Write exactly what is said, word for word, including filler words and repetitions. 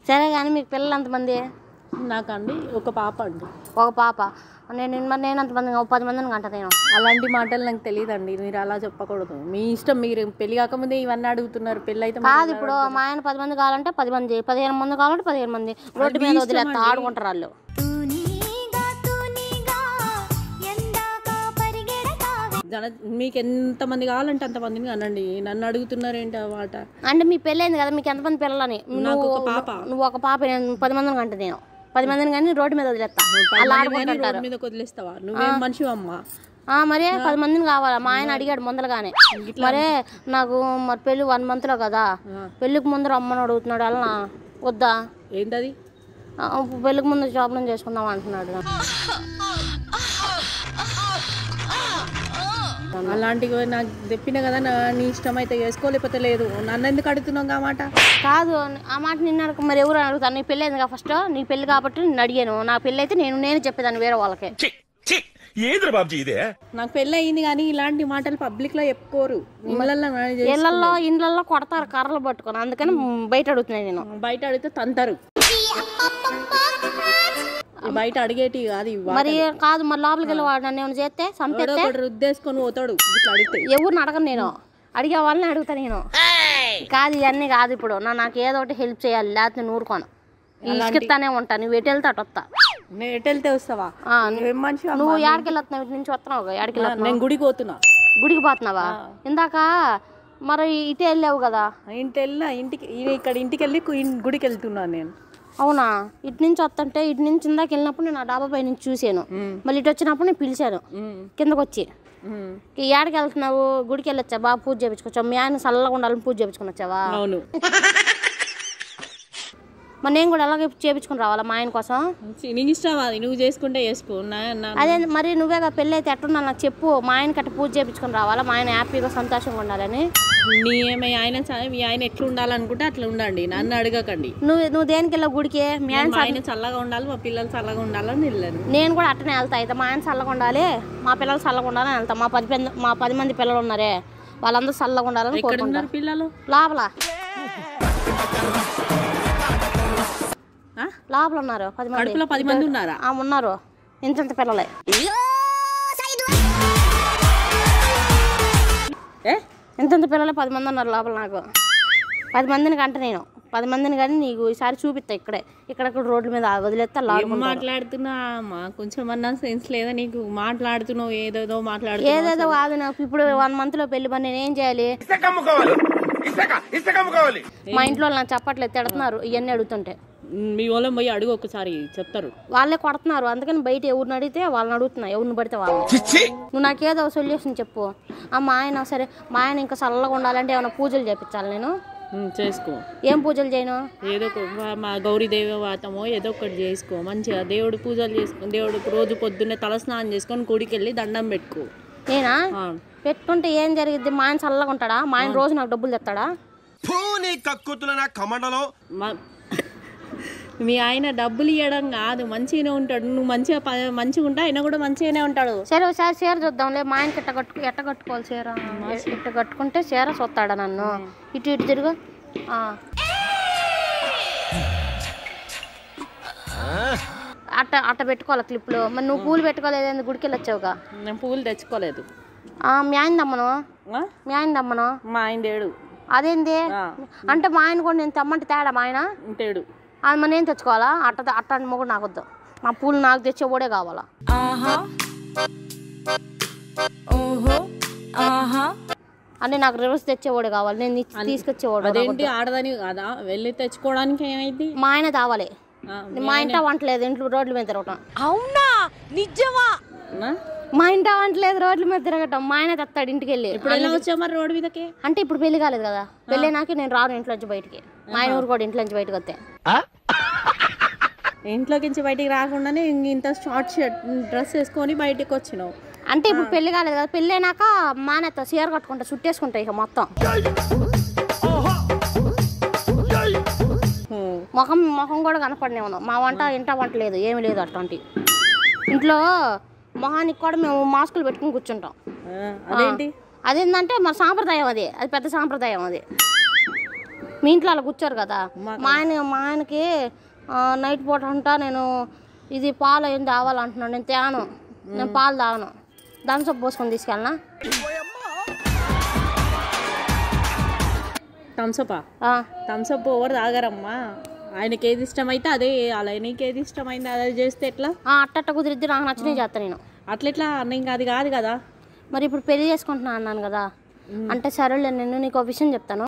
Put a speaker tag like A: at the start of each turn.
A: సరే కానీ మీకు పిల్లలు ఎంతమంది?
B: నాకండి ఒక పాప అండి.
A: ఒక పాప. నేను మరి నేను ఎంతమంది? పది మందిని కంట నేను.
B: అలాంటి మాటలు నాకు తెలియదండి, మీరు అలా చెప్పకూడదు. మీ ఇష్టం, మీరు పెళ్లి కాకముందే ఇవన్నీ అడుగుతున్నారు. పెళ్ళి అయితే
A: కాదు, ఇప్పుడు మా ఆయన పది మంది కావాలంటే పది మంది, పదిహేను మంది కావాలంటే పదిహేను మంది రోడ్డు మీద వదిలేస్తా ఆడుకుంటారు వాళ్ళు.
B: జన మీకు ఎంతమంది కావాలంటే అంతమందిని అనండి, నన్ను అడుగుతున్నారు ఏంటి ఆ మాట?
A: అంటే మీ పెళ్ళైంది కదా, మీకు ఎంతమంది పిల్లలని?
B: నాకు ఒక పాప.
A: నువ్వు ఒక పాప, నేను పది మందిని కంట నేను. పది మందిని కానీ రోడ్డు మీద వదిలేస్తా అలా ఆడుకుంటారు.
B: మీద వదిలేస్తావా? నువ్వేం మనిషి అమ్మా?
A: మరే పది మందిని కావాలా? మా ఆయన అడిగాడు ముందరగానే. మరే నాకు మరి పెళ్ళి వన్ మంత్ లో కదా, పెళ్లికి ముందు రమ్మని అడుగుతున్నాడు. అలా వద్దా?
B: ఏంటది?
A: పెళ్లికి ముందు షాపింగ్ చేసుకుందాం అంటున్నాడు.
B: అలాంటివి నాకు చెప్పిన కదా, నీ ఇష్టం అయితే చేసుకో, లేకపోతే లేదు. నన్ను ఎందుకు అడుగుతున్నావు ఆ మాట?
A: కాదు, ఆ మాట నిన్ను అడుగు, మరి ఎవరు అడుగుతాను? నీ పెళ్ళి అయింది కదా ఫస్ట్, నీ పెళ్లి కాబట్టి నేను అడిగాను. నా పెళ్ళి అయితే నేను నేను చెప్పేదాన్ని వేరే వాళ్ళకి.
B: నాకు పెళ్ళి అయింది కానీ ఇలాంటి మాటలు పబ్లిక్ లో చెప్పుకోరు.
A: ఇళ్లలో ఇండ్లలో కొడతారు కర్రలు పట్టుకొని, అందుకని బయట అడుగుతున్నాను నేను.
B: బయట అడిగితే తంతారు, బయట అడిగేటి కాదు.
A: మరి కాదు, మరి లోపలికి వెళ్ళి వాడు నన్ను ఏమైనా చేస్తే సంపేస్తే
B: రుద్దేసుకొని పోతాడు.
A: ఎవరిని అడగను నేను, అడిగే వాళ్ళని అడుగుతా నేను. కాదు ఇవన్నీ కాదు, ఇప్పుడు నా నాకు ఏదో ఒకటి హెల్ప్ చేయాలి, లేకపోతే నూరుకోను ఇసుకిస్తానే ఉంటా. నువ్వు ఎటు వెళ్తే అటు వస్తా.
B: నేను ఎటు వెళ్తే వస్తావా?
A: నువ్వు ఏడికి వెళ్ళొస్తున్నావు? ఇటు నుంచి వస్తున్నావు, ఏడికి వెళ్తున్నావు?
B: నేను గుడికి పోతున్నా.
A: గుడికి పోతున్నావా? ఇందాక మరి ఇటే వెళ్ళావు కదా.
B: ఇంటి వెళ్ళా, ఇంటికి ఇక్కడ ఇంటికి వెళ్ళి గుడికి వెళ్తున్నాను నేను.
A: అవునా? ఇటు నుంచి వస్తుంటే ఇటు నుంచి ఇందాక వెళ్ళినప్పుడు నేను ఆ డాబా పై నుంచి చూసాను. మళ్ళీ ఇటు వచ్చినప్పుడు నేను పిలిచాను కిందకు వచ్చి. ఏడకి వెళ్తున్నావు? గుడికి వెళ్ళొచ్చా? బాగా పూజ చేయించుకొచ్చావు. మీ ఆయన చల్లగా ఉండాలని పూజ చేయించుకుని వచ్చావా?
B: అవును.
A: మరి నేను కూడా అలాగే చేయించుకుని రావాలా మా ఆయన కోసం?
B: నీకు ఇష్టం, అది నువ్వు చేసుకుంటే చేసుకో.
A: అదే మరి నువ్వేగా పెళ్ళి అయితే ఎట్టున్నా నాకు చెప్పు. మా ఆయనకి అట్ట పూజ చేయించుకుని రావాలా, మా ఆయన హ్యాపీగా సంతోషంగా ఉండాలని.
B: నీ మీ ఆయన మీ ఆయన ఎట్లా ఉండాలనుకుంటే అట్లా ఉండండి, నన్ను అడగకండి.
A: నువ్వు నువ్వు దేనికి వెళ్ళావు గుడికి? మీ
B: ఆయన చల్లగా ఉండాలి, మా పిల్లలు చల్లగా ఉండాలని వెళ్ళాను.
A: నేను కూడా అట్టనే వెళ్తా. అయితే మా ఆయన చల్లగా ఉండాలి, మా పిల్లలు చల్లగా ఉండాలని వెళ్తా. మా పది మా పది మంది పిల్లలు ఉన్నారే, వాళ్ళందరూ చల్లగా ఉండాలని కోరుకుంటారు.
B: పిల్లలు
A: లోపల లోపల ఉన్నారు పది మంది.
B: పది మంది ఉన్నారా?
A: ఉన్నారు, ఇంత పిల్లలే. ఇంత పిల్లలే పది మంది ఉన్నారు లోపల. నాకు పది మందిని కంట నేను పది మందిని కానీ నీకు ఈసారి చూపిస్తా. ఇక్కడే ఇక్కడక్కడ రోడ్ల మీద వదిలేస్తా.
B: మాట్లాడుతున్నా కొంచెం అన్నా సెన్స్ లేదా నీకు? మాట్లాడుతున్నావు ఏదేదో మాట్లాడుతూ.
A: ఏదేదో కాదు నాకు. ఇప్పుడు వన్ మంత్ లో పెళ్లి పని నేను ఏం చేయాలి? మా ఇంట్లో నాకు చెప్పట్లేదు, తిడుతున్నారు ఇవన్నీ అడుగుతుంటే.
B: మీ వాళ్ళని పోయి అడుగు, ఒకసారి చెప్తారు.
A: వాళ్ళే కొడుతున్నారు, అందుకని బయట ఎవరిని అడిగితే వాళ్ళని అడుగుతున్నా. ఎవరిని పడితే వాళ్ళు. నువ్వు నాకేదో సొల్యూషన్ చెప్పు. ఆ మా ఆయన సరే, మా ఆయన ఇంకా చల్లగా ఉండాలంటే ఏమైనా పూజలు చేపించాలి నేను?
B: చేసుకో.
A: ఏం పూజలు చేయను?
B: ఏదో మా గౌరీ దేవవాతమో ఏదో ఒకటి చేసుకో. మంచిగా దేవుడు పూజలు చేసుకో. దేవుడికి రోజు పొద్దున్నే తల స్నానం చేసుకొని గుడికి వెళ్ళి దండం పెట్టుకో.
A: నేనా? పెట్టుకుంటే ఏం జరిగిద్ది? మా ఆయన చల్లగా ఉంటాడా? మా ఆయన రోజు నాకు డబ్బులు తెస్తాడా?
B: మీ ఆయన డబ్బులు ఇవ్వడం కాదు, మంచిగానే ఉంటాడు. నువ్వు మంచిగా మంచిగా ఉంటా, ఆయన కూడా మంచిగానే ఉంటాడు.
A: సరే ఒకసారి చీర చూద్దాంలే. మా ఆయనకి ఎట్ట కట్టు ఎట్ట కట్టుకోవాలి చీర? ఇట్ట కట్టుకుంటే చీర చూస్తాడా నన్ను? ఇటు ఇటు తిరుగు. అట్ట అట్ట పెట్టుకోవాలి క్లిప్లు. మరి నువ్వు పూలు పెట్టుకోలేదు, గుడికి వెళ్ళొచ్చావుగా.
B: నేను పూలు తెచ్చుకోలేదు.
A: మీ ఆయన దమ్మను మీ ఆయన దమ్మను
B: మా ఆయన తేడు.
A: అదేంది అంటే? మా ఆయన కూడా నేను తెమ్మంటే తేడా మా ఆయన
B: తేడు.
A: అది మరి నేను తెచ్చుకోవాలా? అట్ట అట్టాంటి మొగుడు నాకు వద్దు. మా పూలు నాకు తెచ్చేవాడే కావాలా. అంటే నాకు రివర్స్ తెచ్చేవాడే కావాలి, నేను తీసుకొచ్చేవాడు.
B: అదేంటి ఆడదని కదా వెళ్ళి తెచ్చుకోవడానికి ఏమైంది?
A: మా ఆయన తావాలి. మా ఇంట వంటలేదు, ఇంట్లో రోడ్ల మీద తిరగటం.
B: అవునా? నిజమా?
A: మా ఇంట వంటలేదు, రోడ్ల మీద తిరగటం. మా ఆయన తెస్తాడు ఇంటికి వెళ్ళి.
B: ఇప్పుడు ఎలా వచ్చావు మరి రోడ్డు మీదకి?
A: అంటే ఇప్పుడు పెళ్లి కాలేదు కదా, పెళ్ళి నాకే నేను రాను ఇంట్లోంచి బయటికి. మా ఆయన ఊరు కూడా ఇంట్లోంచి బయటకు వస్తే.
B: ఇంట్లోకి నుంచి బయటికి రాకుండానే ఇంత షార్ట్ షర్ట్ డ్రెస్ వేసుకొని బయటకు వచ్చినావు.
A: అంటే ఇప్పుడు పెళ్లి కాలేదు కదా, పెళ్ళి అయినాక మానేత చీర కట్టుకుంటా, చుట్టేసుకుంటా ఇక మొత్తం. ముఖం ముఖం కూడా కనపడనే ఉన్నాం. మా వంట ఇంట వంట లేదు, ఏమి లేదు అట్లాంటి. ఇంట్లో మొహానికి కూడా మేము మాస్కులు పెట్టుకుని కూర్చుంటాం.
B: అదేంటి?
A: అదేంటంటే మన సాంప్రదాయం, అది అది పెద్ద సాంప్రదాయం. అది మీ ఇంట్లో అలా కూర్చోరు కదా. మా ఆయన మా ఆయనకి నైట్ పూట అంటా నేను ఇది పాలు ఏం తావాలంటున్నాను, నేను తేను, నేను పాలు తాగను, థమ్స్ అప్ పోసుకొని తీసుకెళ్ళనా?
B: థమ్సపా? థమ్సప్ ఎవరు తాగరమ్మా. ఆయనకి ఏది ఇష్టమైతే అదే వేయాలి. నీకు ఏది ఇష్టమైంది అదే చేస్తే ఎట్లా?
A: అట్ట కుదిరిద్ది, నాకు నచ్చినవి చేస్తాను నేను.
B: అట్లెట్లా అన్న? ఇంకా అది కాదు కదా.
A: మరి ఇప్పుడు పెళ్లి చేసుకుంటున్నా అన్నాను కదా, అంటే సరేలే నేను నీకు ఒక విషయం చెప్తాను.